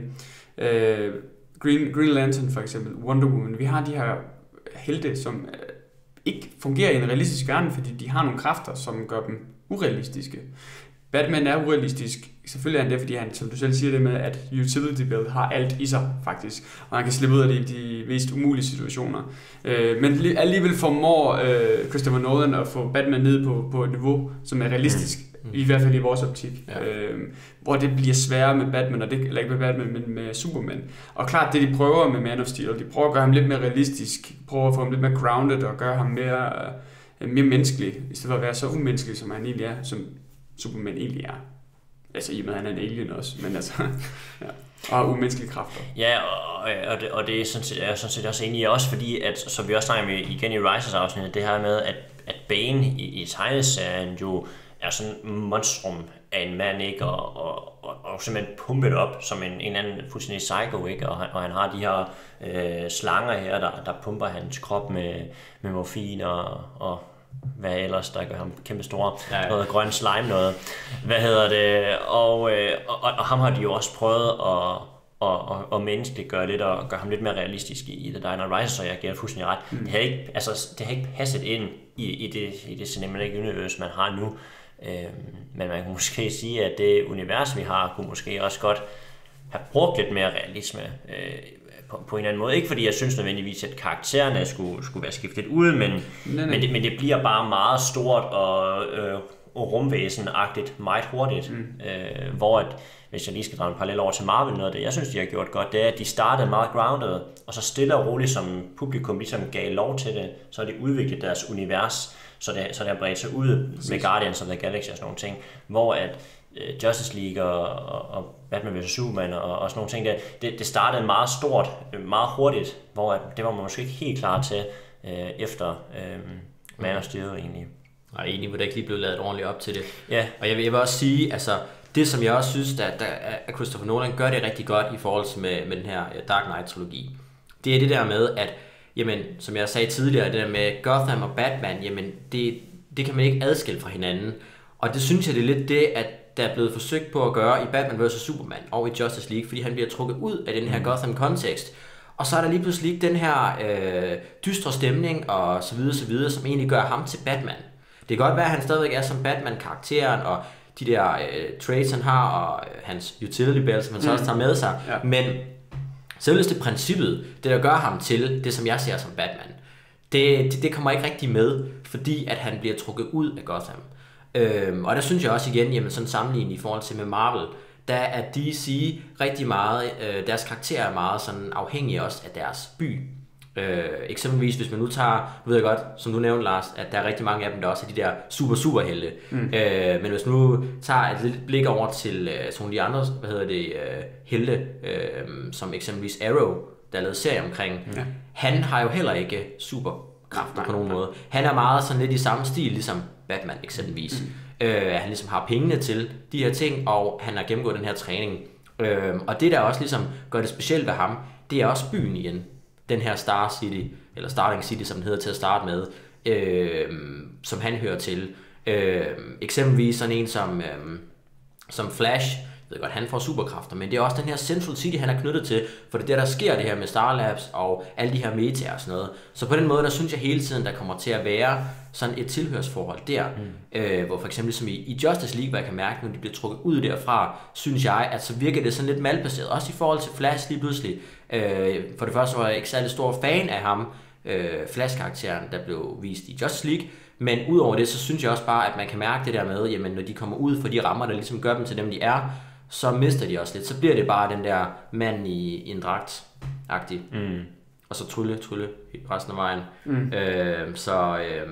øh, Green, Green Lantern for eksempel, Wonder Woman. Vi har de her helte, som øh, ikke fungerer i en realistisk verden, fordi de har nogle kræfter, som gør dem urealistiske. Batman er urealistisk. Selvfølgelig er han det, fordi han, som du selv siger det med, at utility bill har alt i sig, faktisk. Og han kan slippe ud af de, de mest umulige situationer. Øh, men alligevel formår øh, Christopher Nolan at få Batman ned på, på et niveau, som er realistisk. Mm. I hvert fald i vores optik. Ja. Øh, hvor det bliver sværere med Batman, og det, eller ikke med Batman, men med Superman. Og klart, det de prøver med Man of Steel, de prøver at gøre ham lidt mere realistisk, prøver at få ham lidt mere grounded, og gøre ham mere, øh, mere menneskelig, i stedet for at være så umenneskelig, som han egentlig er, som Superman egentlig er. Altså i og med, at han er en alien også, men altså, ja. Og har umenneskelige kræfter. Ja, og, og, det, og det er sådan set, jeg er sådan set også enig i, også fordi, at, som vi også snakker med igen i Rises-afsnittet, det her med, at, at Bane i, i tegneserien jo er sådan en monstrum af en mand, ikke? Og, og, og, og simpelthen pumpet op som en, en anden fuldstændig psycho, ikke? Og han, og han har de her øh, slanger her, der, der pumper hans krop med, med morfin og, og hvad ellers, der gør ham kæmpe store, ja, ja. Noget grøn slime noget. Hvad hedder det? Og, øh, og, og ham har de jo også prøvet at, og, og, og menneskeliggøre lidt og gøre ham lidt mere realistisk i, i The Dark Knight Rises, så jeg giver fuldstændig ret. Mm. Det har ikke, altså, det har ikke passet ind i, i det, i det Cinematic Universe, man har nu. Øhm, men man kan måske sige, at det univers, vi har, kunne måske også godt have brugt lidt mere realisme øh, på, på en eller anden måde. Ikke fordi jeg synes nødvendigvis, at karaktererne skulle, skulle være skiftet ud, men, nej, nej. Men, det, men det bliver bare meget stort og, øh, og rumvæsenagtigt meget hurtigt. Mm. Øh, hvor at, hvis jeg lige skal drage en parallel over til Marvel, noget af det, jeg synes, de har gjort godt, det er, at de startede meget grounded, og så stille og roligt, som publikum ligesom gav lov til det, så har de udviklet deres univers, så det, så det har bredt sig ud Præcis. Med Guardians of the Galaxy og sådan nogle ting, hvor at uh, Justice League og, og, og Batman versus. Superman og, og sådan nogle ting, der, det, det startede meget stort, meget hurtigt, hvor at, det var man måske ikke helt klar til uh, efter uh, Man of Steel egentlig. Jeg er enig, hvor der ikke lige blev lavet ordentligt op til det. Ja. Og jeg vil, jeg vil også sige, altså det som jeg også synes, at, at Christopher Nolan gør det rigtig godt i forhold til med, med den her Dark Knight-trilogi, det er det der med, at jamen, som jeg sagde tidligere, det der med Gotham og Batman, jamen, det, det kan man ikke adskille fra hinanden. Og det synes jeg, det er lidt det, at der er blevet forsøgt på at gøre i Batman versus. Superman og i Justice League, fordi han bliver trukket ud af den her Gotham-kontekst. Og så er der lige pludselig ikke den her øh, dystre stemning og så videre, så videre, som egentlig gør ham til Batman. Det kan godt være, at han stadigvæk er som Batman-karakteren, og de der øh, traits, han har, og øh, hans utility belt, som han så mm. også tager med sig. Ja. Men selveste princippet, det der gør ham til det, som jeg ser som Batman, det, det, det kommer ikke rigtig med, fordi at han bliver trukket ud af Gotham. Øhm, og der synes jeg også igen, jamen sådan sammenlignet i forhold til med Marvel, der er D C rigtig meget, øh, deres karakterer er meget sådan afhængige også af deres by. Øh, eksempelvis hvis man nu tager, nu ved jeg godt, som du nævnte Lars, at der er rigtig mange af dem, der også er de der super super helte. Mm. Øh, men hvis man nu tager et lille blik over til øh, sådan de andre, hvad hedder det, øh, helte, øh, som eksempelvis Arrow, der er lavet serie omkring, mm. han har jo heller ikke superkræfter på nogen måde. Han er meget sådan lidt i samme stil, ligesom Batman eksempelvis. Mm. Øh, han ligesom har pengene til de her ting, og han har gennemgået den her træning. Øh, og det der også ligesom gør det specielt ved ham, det er også byen igen. Den her Star City, eller Starling City, som den hedder til at starte med, øh, som han hører til. Øh, eksempelvis sådan en som, øh, som Flash, jeg ved godt, han får superkræfter, men det er også den her Central City, han er knyttet til, for det er der, der sker det her med Star Labs og alle de her metaer og sådan noget. Så på den måde, der synes jeg hele tiden, der kommer til at være sådan et tilhørsforhold der, mm. øh, hvor for eksempel som i, i Justice League, hvor jeg kan mærke, når de bliver trukket ud derfra, synes jeg, at så virker det sådan lidt malbaseret, også i forhold til Flash lige pludselig. Øh, for det første var jeg ikke særlig stor fan af ham, øh, Flash-karakteren, der blev vist i Justice League, men udover det, så synes jeg også bare, at man kan mærke det der med, jamen når de kommer ud for de rammer, der ligesom gør dem til dem, de er, så mister de også lidt. Så bliver det bare den der mand i, i en dragt-agtig. Mm. Og så trylle, trylle resten af vejen. Mm. Øh, så, øh,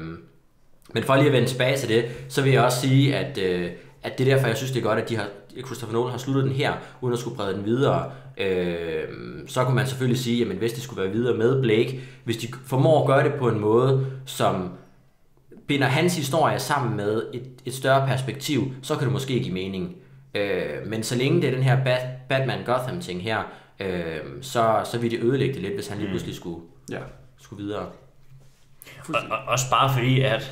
men for lige at vende tilbage til det, så vil jeg også sige, at, øh, at det er derfor, jeg synes, det er godt, at de har, Christopher Nolan har sluttet den her, uden at skulle brede den videre. Øh, så kunne man selvfølgelig sige, at hvis det skulle være videre med Blake, hvis de formår at gøre det på en måde, som binder hans historie sammen med et, et større perspektiv, så kan det måske give mening. Øh, men så længe det er den her Bat- Batman Gotham ting her, øh, så, så vil det ødelægge det lidt, hvis han lige pludselig skulle, ja. skulle videre. Og, og, også bare fordi, at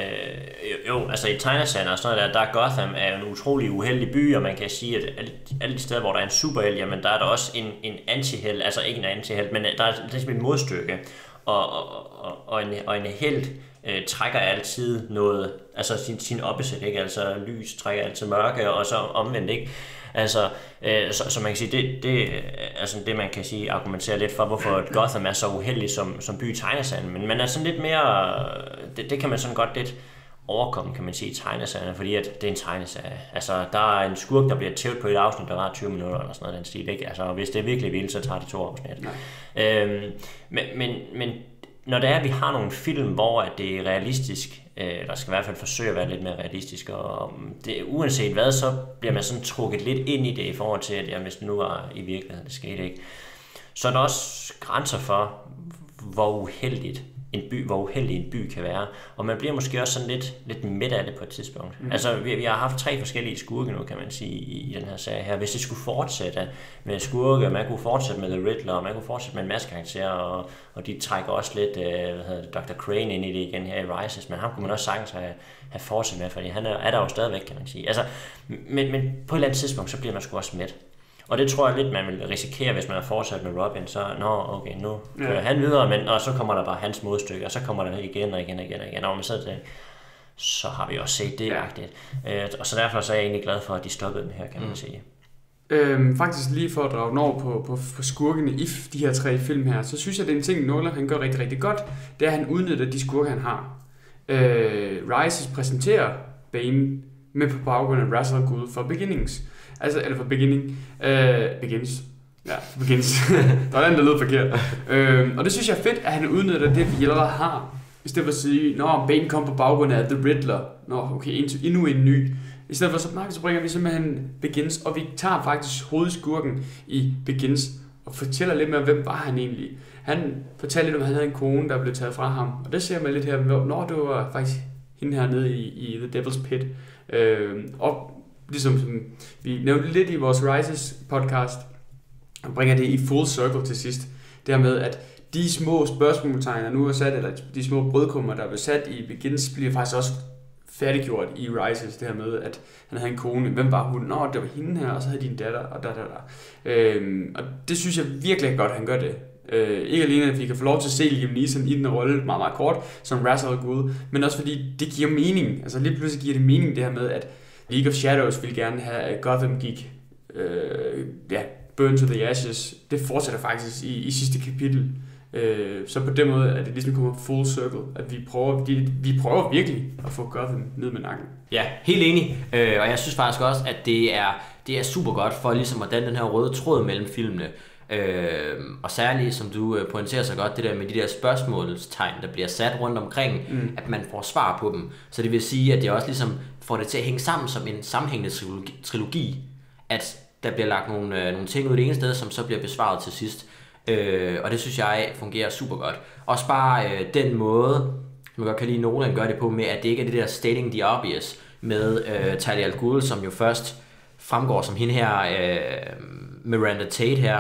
øh, jo, altså i tegneserien og sådan noget der, der Gotham er en utrolig uheldig by, og man kan sige, at alle, alle de steder, hvor der er en superhelt, jamen der er der også en, en antihelt, altså ikke en antihelt, men der er ligesom et modstykke, og, og, og, og, en, og en helt øh, trækker altid noget, altså sin, sin opposite, ikke? Altså lys trækker altid mørke, og så omvendt, ikke? Altså, øh, så, så man kan sige, det, det, altså det man kan sige, argumenterer lidt for, hvorfor Gotham er så uheldig som, som by i tegneserien, men man er sådan lidt mere, det, det kan man sådan godt lidt overkomme, kan man sige, i tegneserien, fordi at det er en tegneserie. Altså, der er en skurk, der bliver tævet på et afsnit, der var tyve minutter eller sådan noget, den stil, ikke? Altså, hvis det er virkelig vildt, så tager det to afsnit. Øhm, men, men, men når det er, at vi har nogle film, hvor at det er realistisk, øh, der skal i hvert fald forsøge at være lidt mere realistisk, og det, uanset hvad, så bliver man sådan trukket lidt ind i det, i forhold til, at ja, hvis det nu var i virkeligheden, det skete ikke. Så er der også grænser for, hvor uheldigt en by, hvor uheldig en by kan være, og man bliver måske også sådan lidt, lidt midt af det på et tidspunkt. Mm. Altså, vi, vi har haft tre forskellige skurke nu, kan man sige, i, i den her serie her. Hvis det skulle fortsætte med skurke, man kunne fortsætte med The Riddler, man kunne fortsætte med en masse karakterer, og, og de trækker også lidt, øh, hvad hedder det, doktor Crane ind i det igen her i Rises, men ham kunne man også sagtens have, have fortsat med, fordi han er, er der jo stadigvæk, kan man sige. Altså, men, men på et eller andet tidspunkt, så bliver man sgu også midt. Og det tror jeg lidt, man vil risikere, hvis man har fortsat med Robin, så nå, okay, nu kører ja. han videre, men, og så kommer der bare hans modstykke, og så kommer der igen og igen og igen og igen, og man så, så har vi også set det agtigt. Ja. Øh, og så derfor så er jeg egentlig glad for, at de stoppede den her, kan man mm. sige. Øhm, faktisk lige for at drage den over på, på, på skurkene i de her tre film her, så synes jeg, det er en ting, Nolan han gør rigtig, rigtig godt, det er, at han udnytter de skurke, han har. Øh, Rises præsenterer Bane med på baggrund af Ra's al Ghul for Beginnings. Altså, eller for beginning. Øh, begins. Ja, for begins. der er den, der lød forkert. øh, og det synes jeg er fedt, at han udnytter det, vi allerede har. I stedet for at sige, nå, Bane kom på baggrund af The Riddler. Nå, okay, endnu en ny. I stedet for, så, nej, så bringer vi simpelthen Begins, og vi tager faktisk hovedskurken i Begins, og fortæller lidt mere, hvem var han egentlig. Han fortalte lidt om, at han havde en kone, der blev taget fra ham. Og det ser man lidt her, når det var faktisk hende her nede i, i The Devil's Pit. Øh, og ligesom som vi nævnte lidt i vores Rises podcast, og bringer det i full circle til sidst. Det her med, at de små spørgsmålstegn, der nu er sat, eller de små brødkummer, der er sat i Begins, bliver faktisk også færdiggjort i Rises. Det her med, at han havde en kone. Hvem var hun? Nå, det var hende her, og så havde de en datter, og da, da, da. Øhm, og det synes jeg virkelig godt, at han gør det. Øh, ikke alene, at vi kan få lov til at se Liam Neeson i den rolle meget, meget kort, som Ra's al Ghul, men også fordi det giver mening. Altså lige pludselig giver det mening, det her med, at League of Shadows ville gerne have, at Gotham gik øh, ja, burn to the ashes. Det fortsætter faktisk i, i sidste kapitel. Øh, så på den måde er det ligesom kommer full circle, at vi prøver, de, vi prøver virkelig at få Gotham ned med nakken. Ja, helt enig. Øh, og jeg synes faktisk også, at det er, det er super godt for ligesom at danne den her røde tråd mellem filmene. Øh, og særligt, som du pointerer så godt, det der med de der spørgsmålstegn, der bliver sat rundt omkring, mm. at man får svar på dem. Så det vil sige, at det også ligesom får det til at hænge sammen som en sammenhængende trilogi, trilogi at der bliver lagt nogle, øh, nogle ting ud det ene sted, som så bliver besvaret til sidst. Øh, og det synes jeg fungerer super godt. Også bare øh, den måde, som jeg godt kan lide, Nolan gør det på, med at det ikke er det der stating the obvious med øh, Talia al Ghul, som jo først fremgår som hende her, øh, Miranda Tate her,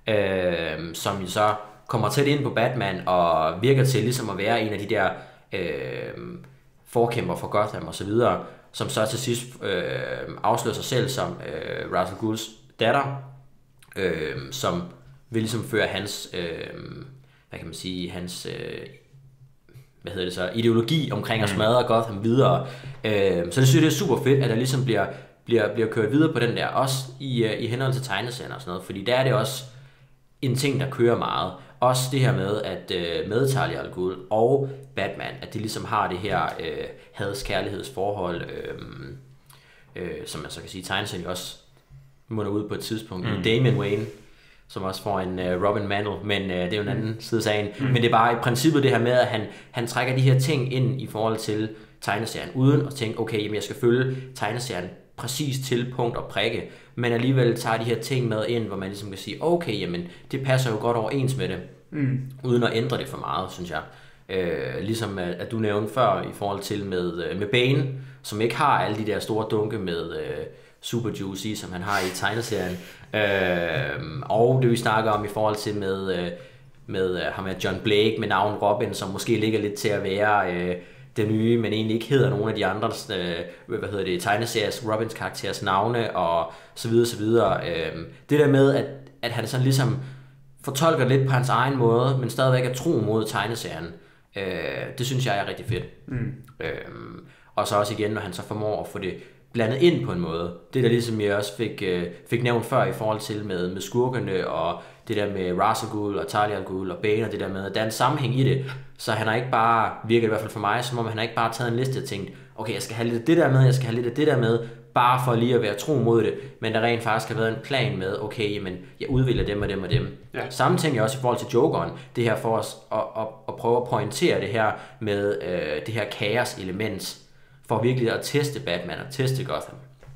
øh, som jo så kommer tæt ind på Batman og virker til ligesom at være en af de der øh, forkæmper for Gotham og så videre, som så til sidst øh, afslører sig selv som øh, Ra's al Ghuls datter, øh, som vil ligesom føre hans, øh, hvad kan man sige, hans, øh, hvad hedder det så, ideologi omkring at smadre Gotham videre. Øh, så det synes jeg, det er super fedt, at der ligesom bliver, bliver, bliver kørt videre på den der, også i, i henhold til tegneserien og sådan noget, fordi der er det også en ting, der kører meget. Også det her med, at øh, med Talia al Ghul og Batman, at de ligesom har det her øh, hadskærlighedsforhold, øh, øh, som man så kan sige, tegneserien også munder ud på et tidspunkt. Mm. Damian Wayne, som også får en uh, Robin Mantle, men uh, det er jo en anden mm. side af sagen. Mm. Men det er bare i princippet det her med, at han, han trækker de her ting ind i forhold til tegneserien, uden at tænke, okay, jamen jeg skal følge tegneserien præcis til punkt og prikke, men alligevel tager de her ting med ind, hvor man ligesom kan sige, okay, jamen det passer jo godt overens med det, mm. uden at ændre det for meget, synes jeg. Uh, ligesom at, at du nævnte før i forhold til med, uh, med Bane, som ikke har alle de der store dunke med uh, Super Juicy, som han har i tegneserien. Øh, og det vi snakker om i forhold til med, øh, med øh, ham med John Blake med navn Robin, som måske ligger lidt til at være øh, det nye, men egentlig ikke hedder nogen af de andre øh, hvad hedder det, tegneseriers Robins karakteres navne og så videre, så videre. Øh, det der med, at, at han sådan ligesom fortolker lidt på hans egen måde, men stadigvæk er tro mod tegneserien, øh, det synes jeg er rigtig fedt. Mm. Øh, og så også igen, når han så formår at få det blandet ind på en måde. Det der ligesom jeg også fik, øh, fik nævnt før i forhold til med, med skurkene og det der med Ra's al Ghul og Talia al Ghul og Bane og det der med, at der er en sammenhæng i det, så han har ikke bare, virket i hvert fald for mig, som om han har ikke bare taget en liste og tænkt, okay, jeg skal have lidt af det der med, jeg skal have lidt af det der med, bare for lige at være tro mod det, men der rent faktisk har været en plan med, okay, jamen, jeg udvælger dem og dem og dem. Ja. Samme ting jeg også i forhold til Jokeren, det her for os at, at, at prøve at pointere det her med øh, det her kaos-element, for virkelig at teste Batman og teste Gotham.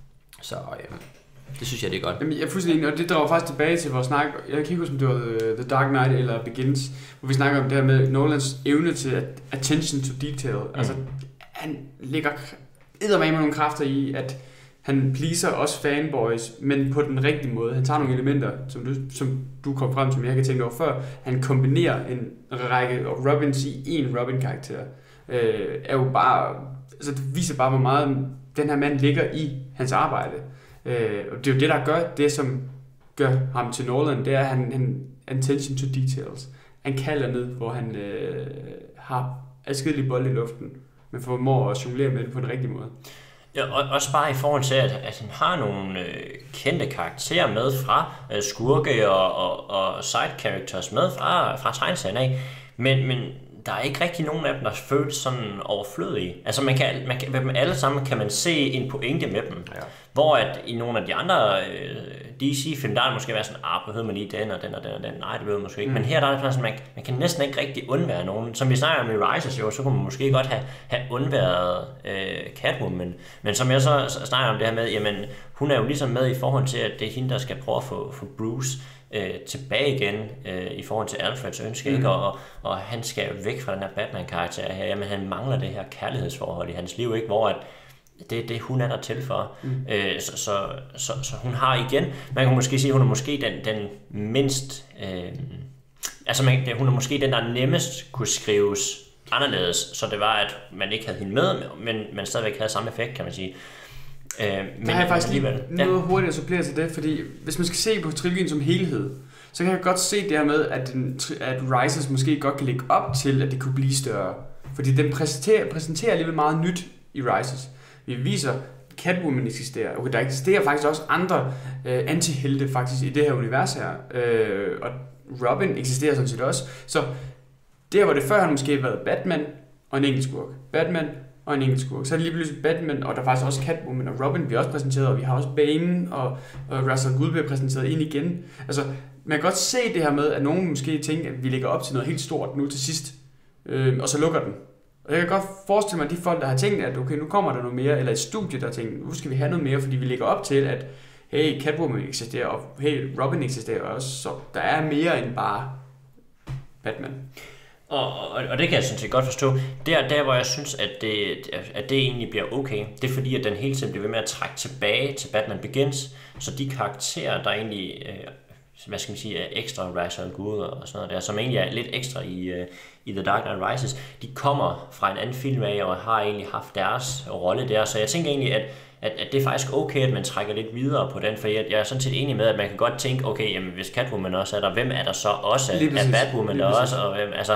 Så øh, det synes jeg, det er godt. Jamen, jeg er fuldstændig enig, og det drager faktisk tilbage til vores snak. Jeg kan ikke huske, om det var The Dark Knight eller Begins, hvor vi snakker om det her med Nolans evne til attention to detail. Mm. Altså, han ligger eddermame med nogle kræfter i, at han pleaser os fanboys, men på den rigtige måde. Han tager nogle elementer, som du, som du kom frem til, som jeg kan tænke over før. Han kombinerer en række Robins i en Robin-karakter. Øh, er jo bare, altså det viser bare, hvor meget den her mand ligger i hans arbejde. Øh, og det er jo det, der gør det, som gør ham til Nolan, det er, at han, han attention to details. Han kalder ned, hvor han øh, har adskillige bolde i luften, men formår at jonglere med det på den rigtige måde. Ja, og også bare i forhold til, at, at han har nogle øh, kendte karakterer med fra øh, skurke og, og, og side characters med fra, fra tegneserien af, men, men der er ikke rigtig nogen af dem, der føles sådan overflødige. Altså man kan, man kan, med dem alle sammen kan man se en pointe med dem. Ja. Hvor at i nogle af de andre øh, D C-film, der er det måske været sådan, ah, behøver man lige den og den og den og den. Nej, det behøver man måske ikke. Mm. Men her der er det sådan, man, man kan næsten ikke rigtig undvære nogen. Som vi snakker om i Rises jo, så kunne man måske godt have, have undværet øh, Catwoman. Men som jeg så snakker om det her med, jamen hun er jo ligesom med i forhold til, at det er hende, der skal prøve at få, få Bruce Øh, tilbage igen øh, i forhold til Alfreds ønske, mm. ikke? Og, og han skal væk fra den her Batman-karakter her. Jamen, han mangler det her kærlighedsforhold i hans liv, ikke? Hvor at det, det hun er der til for. Mm. Øh, så, så, så, så hun har igen, man kan måske sige, hun er måske den, den mindst, øh, altså man, hun er måske den, der nemmest kunne skrives anderledes, så det var, at man ikke havde hende med, men man stadigvæk havde samme effekt, kan man sige. Øh, men der har jeg faktisk lige noget ja. hurtigt at supplere til det, fordi hvis man skal se på trilogien som helhed, så kan jeg godt se det her med, at, den, at Rises måske godt kan lægge op til, at det kunne blive større. Fordi den præsenterer, præsenterer alligevel meget nyt i Rises. Vi viser, at Catwoman eksisterer. Okay, der eksisterer faktisk også andre øh, antihelte faktisk i det her univers her. Øh, og Robin eksisterer sådan set også. Så der hvor det før har måske været Batman og en enkelt skurk. Batman og en enkelt skurk. Så er det lige pludselig Batman, og der er faktisk også Catwoman og Robin bliver også præsenteret, og vi har også Bane, og, og Ra's al Ghul bliver præsenteret ind igen. Altså, man kan godt se det her med, at nogen måske tænker, at vi lægger op til noget helt stort nu til sidst, øh, og så lukker den. Og jeg kan godt forestille mig, at de folk, der har tænkt, at okay, nu kommer der noget mere, eller et studie, der har tænkt, nu skal vi have noget mere, fordi vi lægger op til, at hey, Catwoman eksisterer, og hey, Robin eksisterer også, så der er mere end bare Batman. Og, og, og det kan jeg sådan set godt forstå. Der, der hvor jeg synes, at det, at det egentlig bliver okay, det er fordi, at den hele tiden bliver ved med at trække tilbage til Batman Begins, så de karakterer, der egentlig, øh, hvad skal man sige, er ekstra Ra's al Ghul og sådan noget der, som egentlig er lidt ekstra i, øh, i The Dark Knight Rises, de kommer fra en anden film af, og har egentlig haft deres rolle der, så jeg tænker egentlig, at At, at det er faktisk okay, at man trækker lidt videre på den, for jeg, jeg er sådan set enig med, at man kan godt tænke, okay, jamen, hvis Catwoman også er der, hvem er der så også? Er Batwoman der også? Og hvem, altså,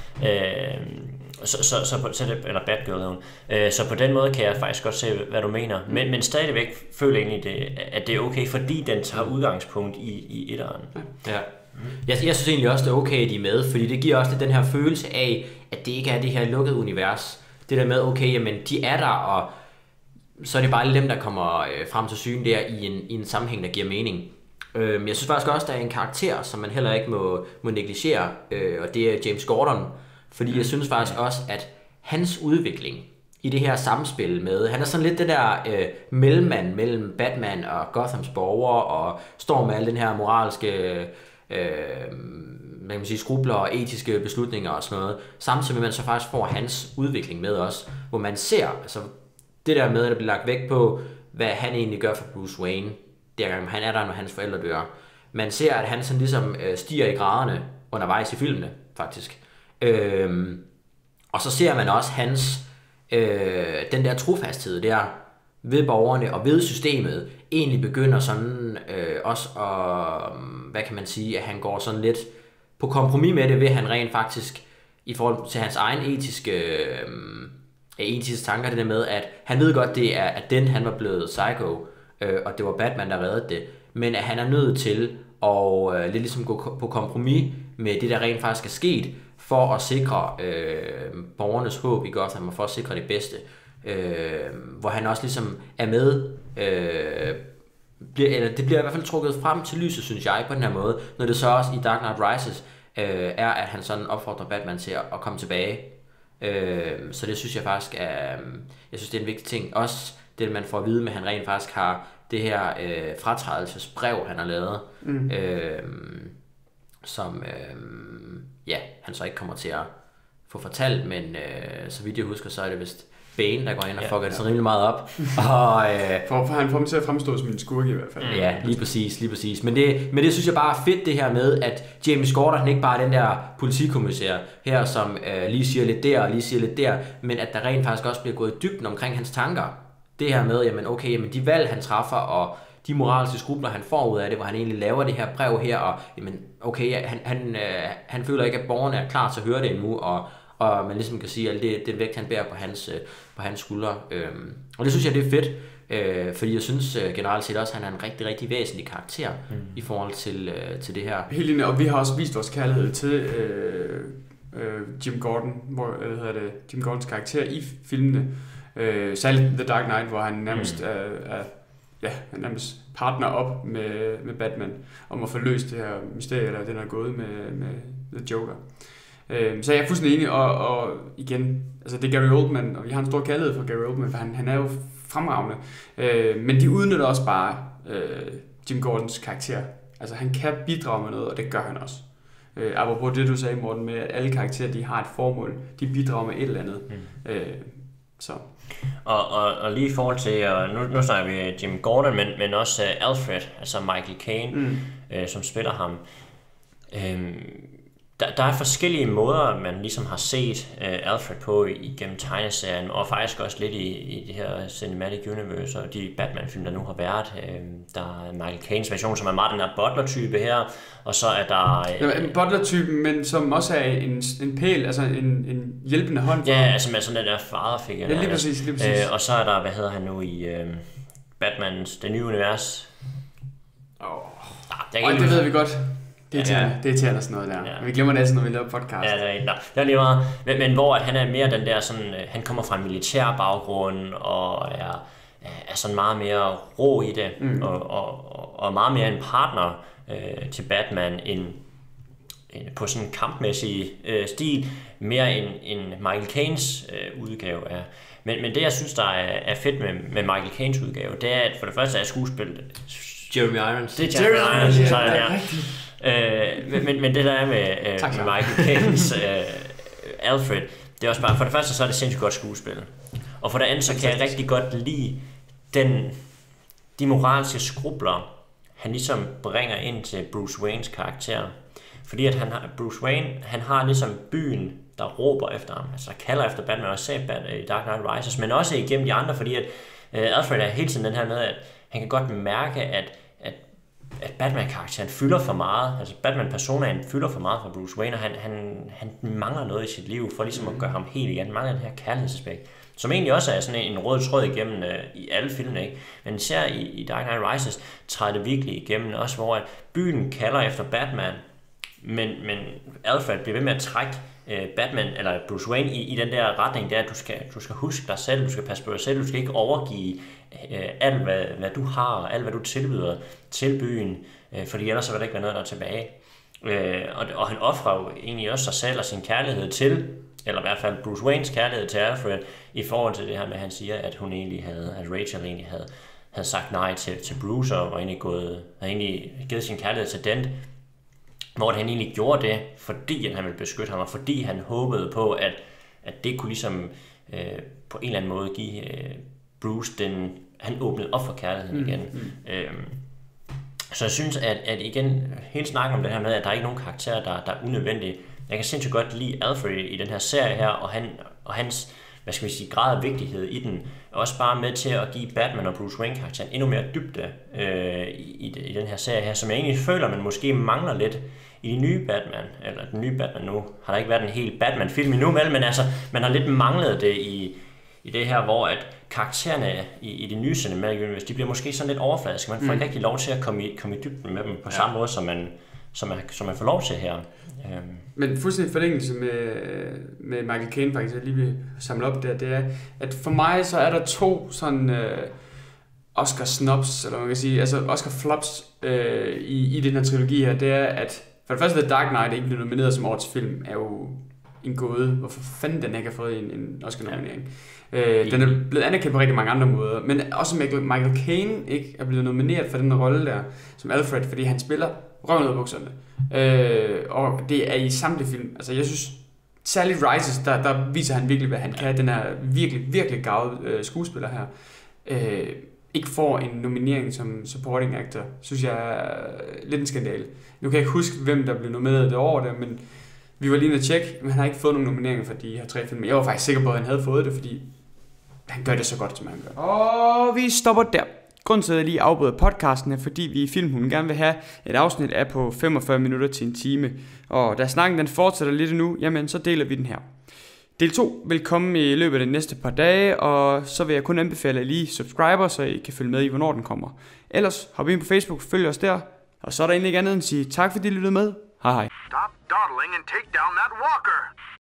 øh, så, så, så, på, så det, eller Batgirl, øh, så på den måde kan jeg faktisk godt se, hvad du mener, men, men stadigvæk føler jeg egentlig, det, at det er okay, fordi den tager udgangspunkt i, i etteren. Ja. Jeg, jeg synes egentlig også, det er okay, at de er med, fordi det giver også lidt den her følelse af, at det ikke er det her lukkede univers. Det der med, okay, jamen, de er der, og så er det bare dem, der kommer øh, frem til syne der i en, i en sammenhæng, der giver mening. Øh, jeg synes faktisk også, der er en karakter, som man heller ikke må, må negligere, øh, og det er James Gordon. Fordi jeg synes faktisk også, at hans udvikling i det her samspil med, han er sådan lidt det der øh, mellemmand mellem Batman og Gothams borgere, og står med al den her moralske øh, man kan sige, skrubler og etiske beslutninger og sådan noget. Samtidig med, at man så faktisk får hans udvikling med os, hvor man ser, altså det der med, at der bliver lagt vægt på, hvad han egentlig gør for Bruce Wayne, der gang han er der, når hans forældre dør. Man ser, at han sådan ligesom øh, stiger i graderne undervejs i filmene, faktisk. Øhm, og så ser man også hans, øh, den der trofasthed der, ved borgerne og ved systemet, egentlig begynder sådan øh, også at, hvad kan man sige, at han går sådan lidt på kompromis med det, ved han rent faktisk, i forhold til hans egen etiske, øh, etiske tanker, det der med, at han ved godt, det er, at den han var blevet psycho, øh, og det var Batman, der reddede det, men at han er nødt til at øh, lidt ligesom gå på kompromis med det, der rent faktisk er sket, for at sikre øh, borgernes håb i Gotham, og for at sikre det bedste. Øh, hvor han også ligesom er med, øh, bliver, eller det bliver i hvert fald trukket frem til lyset, synes jeg, på den her måde, når det så også i Dark Knight Rises øh, er, at han sådan opfordrer Batman til at, at komme tilbage. Øh, så det synes jeg faktisk er, jeg synes det er en vigtig ting. Også det, man får at vide med, at han rent faktisk har det her øh, fratrædelsesbrev, han har lavet, mm. øh, som øh, ja, han så ikke kommer til at få fortalt, men øh, så vidt jeg husker, så er det vist Bane, der går ind og ja, fucker ja. det så rimelig meget op. Og, øh, for, for han får mig til at fremstå som en skurke i hvert fald. Ja, lige præcis, lige præcis. Men det, men det synes jeg bare er fedt, det her med, at James Gordon, han ikke bare er den der politikommissær her, som øh, lige siger lidt der og lige siger lidt der, men at der rent faktisk også bliver gået i dybden omkring hans tanker. Det her med, jamen okay, jamen de valg, han træffer, og de moralske skrubler, han får ud af det, hvor han egentlig laver det her brev her, og jamen okay, han, han, øh, han føler ikke, at borgerne er klar til at høre det endnu, og og man ligesom kan sige, at det, det vægt, han bærer på hans, på hans skuldre. Øhm, og det synes jeg, det er fedt, øh, fordi jeg synes øh, generelt set også, at han er en rigtig, rigtig væsentlig karakter mm. i forhold til, øh, til det her. Helt enig, og vi har også vist vores kærlighed til øh, øh, Jim Gordon, hvor, hvad hedder det, Jim Gordons karakter i filmene. Øh, særligt The Dark Knight, hvor han nærmest mm. er, er ja, han nærmest partner op med, med Batman, om at få løst det her mysterie, der den er gået med, med The Joker. Så jeg er fuldstændig enig, og, og igen, altså det er Gary Oldman, og vi har en stor kærlighed for Gary Oldman, for han, han er jo fremragende, øh, men de udnytter også bare øh, Jim Gordons karakter. Altså han kan bidrage med noget, og det gør han også. Øh, apropos det, du sagde, Morten, med at alle karakterer, de har et formål, de bidrager med et eller andet. Mm. Øh, så. Og, og, og lige i forhold til, og nu, nu snakker vi Jim Gordon, men, men også uh, Alfred, altså Michael Caine, mm. øh, som spiller ham. Øh, Der, der er forskellige måder, man ligesom har set uh, Alfred på igennem tegneserien, og faktisk også lidt i, i det her Cinematic Universe og de Batman-film, der nu har været. Uh, der er Michael Caines version, som er meget den her butler-type her, og så er der... Uh, ja, en butler-type, men som også er en, en pæl, altså en, en hjælpende hånd. For ja, altså med sådan den der faderfigur. Ja, lige præcis, lige præcis. Uh, og så er der, hvad hedder han nu i uh, Batmans, det nye univers? Åh, oh. ah, det, det ved vi godt. Det er til, ja. det er til sådan noget der. Ja. Vi glemmer det altid, når vi laver podcast. Ja, det er, no, det er lige meget. Men, men hvor at han er mere den der sådan, han kommer fra en militær baggrund og er, er sådan meget mere rå i det, mm. og, og, og meget mere en partner øh, til Batman end, end på sådan en kampmæssig øh, stil, mere end, end Michael Caines øh, udgave er. Men, men det jeg synes der er, er fedt med, med Michael Caines udgave, det er at for det første er skuespillet Jeremy Irons. Det er Jeremy Irons, ja, sådan der. Øh, men, men, men det der er med, øh, med Michael Caines øh, Alfred, det er også bare, for det første så er det sindssygt godt skuespil, og for det andet så kan jeg rigtig godt lide den, de moralske skrubler han ligesom bringer ind til Bruce Waynes karakter, fordi at han har, Bruce Wayne, han har ligesom byen, der råber efter ham, altså kalder efter Batman, og ser Batman i Dark Knight Rises, men også igennem de andre, fordi at øh, Alfred er hele tiden den her med, at han kan godt mærke, at at Batman-karakteren fylder for meget, altså Batman-personaen fylder for meget for Bruce Wayne, og han, han, han mangler noget i sit liv, for ligesom at gøre ham helt igen, mangler den her kærlighedsaspekt, som egentlig også er sådan en rød tråd igennem øh, i alle filmene, ikke? Men især i, i Dark Knight Rises træder det virkelig igennem, også hvor at byen kalder efter Batman, men, men Alfred bliver ved med at trække øh, Batman, eller Bruce Wayne i, i den der retning, der at du skal, du skal huske dig selv, du skal passe på dig selv, du skal ikke overgive øh, alt, hvad, hvad du har, og alt, hvad du tilbyder til byen, øh, fordi ellers så vil der ikke være noget, der er tilbage. Øh, og, og han offrer jo egentlig også sig selv og sin kærlighed til, eller i hvert fald Bruce Waynes kærlighed til Alfred, i forhold til det her med, at han siger, at hun egentlig havde, at Rachel egentlig havde, havde sagt nej til, til Bruce, og var egentlig gået, havde egentlig givet sin kærlighed til Dent, hvor han egentlig gjorde det, fordi han ville beskytte ham, og fordi han håbede på, at, at det kunne ligesom øh, på en eller anden måde give øh, Bruce den, han åbnede op for kærligheden igen. Mm, mm. Øhm, Så jeg synes, at, at igen, hele snakken om det her med, at der er ikke nogen karakterer, der, der er unødvendige. Jeg kan sindssygt godt lide Alfred i den her serie her, og, han, og hans, hvad skal vi sige, grad af vigtighed i den, er også bare med til at give Batman og Bruce Wayne-karakteren endnu mere dybde øh, i, i den her serie her, som jeg egentlig føler, man måske mangler lidt i de nye Batman, eller den nye Batman nu, har der ikke været en hel Batman-film endnu, vel, men altså, man har lidt manglet det i, i det her, hvor at karaktererne i, i det nye Cinematic Universe, de bliver måske sådan lidt overfladiske. Man får mm. ikke rigtig lov til at komme i, komme i dybden med dem på ja. samme måde, som man, som, man, som man får lov til her. Um. Men fuldstændig forlængelse med, med Michael Caine faktisk, jeg lige vil samle op der, det er, at for mig så er der to sådan øh, Oscar snobs, eller man kan sige, altså Oscar flops øh, i, i den her trilogi her, det er, at for det første, The Dark Knight ikke blev nomineret som årets film, er jo en gåde. Hvorfor fanden den ikke har fået en, en Oscar-nominering? Ja. Øh, den er blevet anerkendt på rigtig mange andre måder, men også Michael, Michael Caine ikke er blevet nomineret for den rolle der, som Alfred, fordi han spiller røven ud af bukserne. Øh, og det er i samtlige film. Altså jeg synes, særligt Rises, der, der viser han virkelig, hvad han ja. kan. Den er virkelig, virkelig gavet øh, skuespiller her. Øh, ikke får en nominering som supporting actor, synes jeg er lidt en skandale. Nu kan jeg ikke huske, hvem der blev nomineret det år der, men vi var lige inde at tjekke, men han har ikke fået nogen nomineringer for de her tre film. Jeg var faktisk sikker på, at han havde fået det, fordi han gør det så godt, som han gør. Og vi stopper der. Grunden til, at jeg lige afbryder podcasten er, fordi vi i Filmhulen gerne vil have et afsnit af på femogfyrre minutter til en time. Og da snakken den fortsætter lidt nu, jamen så deler vi den her. Del to vil komme i løbet af de næste par dage, og så vil jeg kun anbefale, at lige subscriber, så I kan følge med i, hvornår den kommer. Ellers hop ind på Facebook, følg os der, og så er der egentlig ikke andet end at sige tak, fordi I lyttede med. Hej hej. Stop dawdling and take down that walker.